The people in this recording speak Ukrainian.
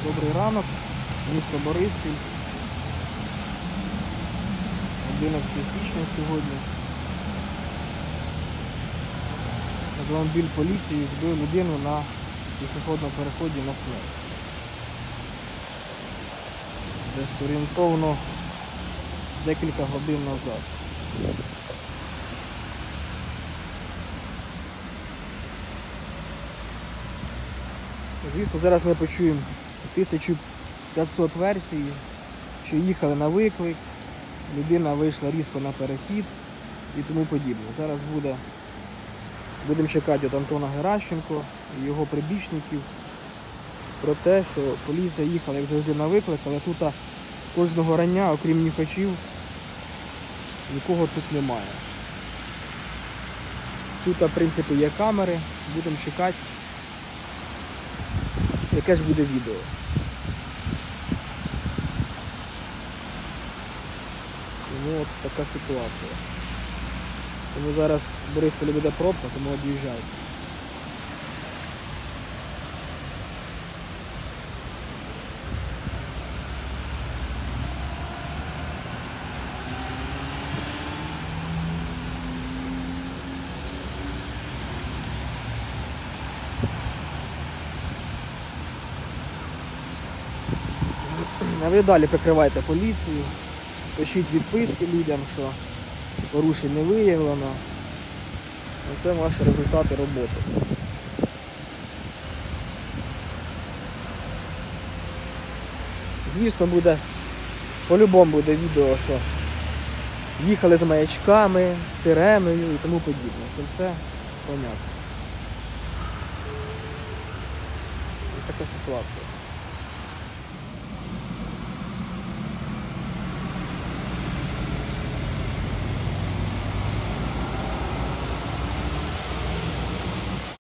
Добрий ранок, місто Бориспіль, 11 січня сьогодні. Автомобіль поліції збив людину на пішохідному переході на смерть. Десь орієнтовно декілька годин назад. Звісно, зараз ми почуємо 1500 версій, що їхали на виклик, людина вийшла різко на перехід і тому подібне. Зараз будемо чекати від Антона Геращенко і його прибічників про те, що поліція їхала, як завжди, на виклик, але тут кожного рання, окрім нюхачів, нікого тут немає. Тут, в принципі, є камери, будемо чекати, яке ж буде відео. Тому от така ситуація. Тому зараз в Борисполі буде пробка, тому від'їжджайте. А ви далі прикривайте поліцію, пишіть відписки людям, що порушень не виявлено. Це ваші результати роботи. Звісно, по-любому буде відео, що їхали з маячками, з сиреною і тому подібне. Це все понятно. Ось така ситуація.